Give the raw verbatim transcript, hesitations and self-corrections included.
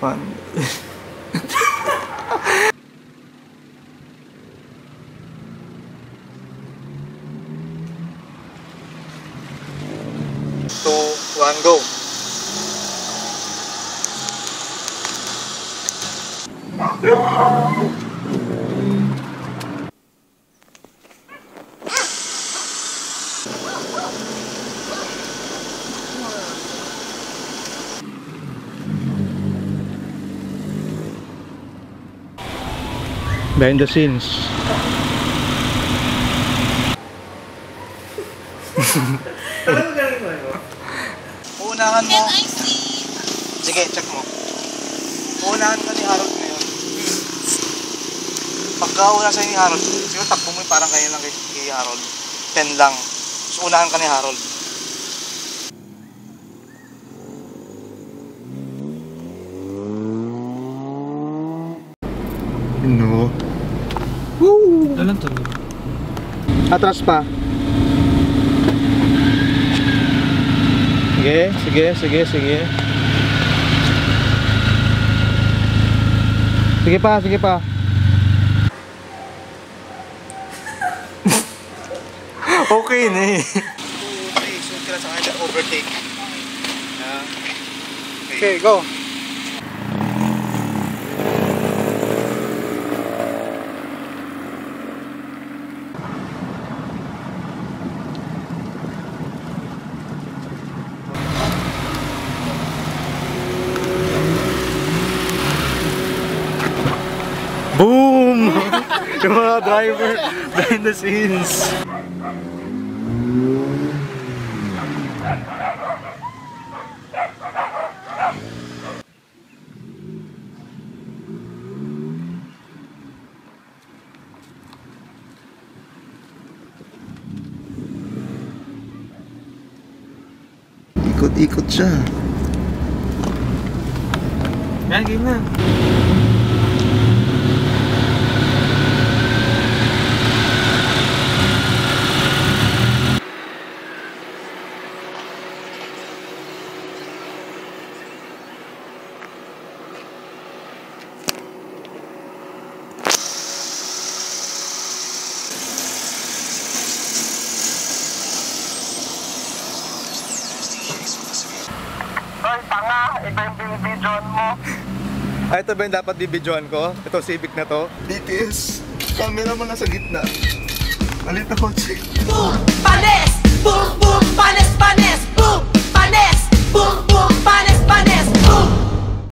One. Two, one, go. Behind the scenes. Uunahan mo. Sige, check mo. Uunahan ka ni Harold ngayon. Pagka una sa'yo ni Harold, siguro takbo mo parang kayo lang kay, kay Harold. ten lang. So unahan ka ni Harold. No. Woo! Dalan to. Atras pa. Sige, sige, sige, sige. Sige pa, sige pa. Okay na eh. Okay, so kailan sa kanya overtake. Uh, okay. Okay, go. Boom! Yung mga driver behind the scenes. Ikot-ikot siya. Yan, game na. Hoy, tanga! Ito yung binibidyoan mo. Ay, ito ba yung dapat bibidyoan ko? Ito, Civic na to. D T S, camera mo nasa gitna. Malit na kotse. Boom! Panes! Boom! Boom! Panes! Panes!